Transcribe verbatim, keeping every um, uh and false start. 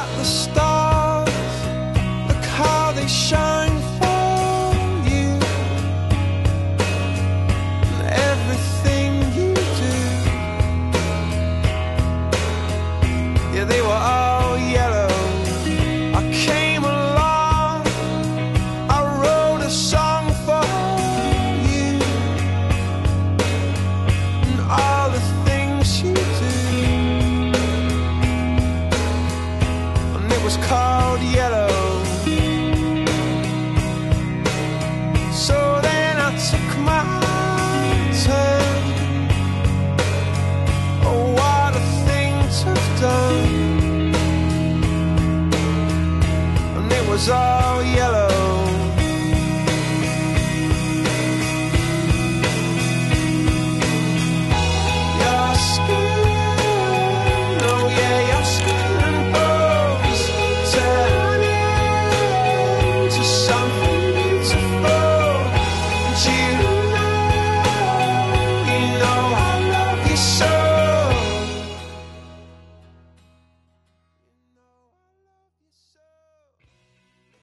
at the stars, look how they shine for you, and everything you do. Yeah, they were all yellow. I came along, I wrote a song for you, and all the things you do. And it was called Yellow. So then I took my turn. Oh, what a thing to have done. And it was all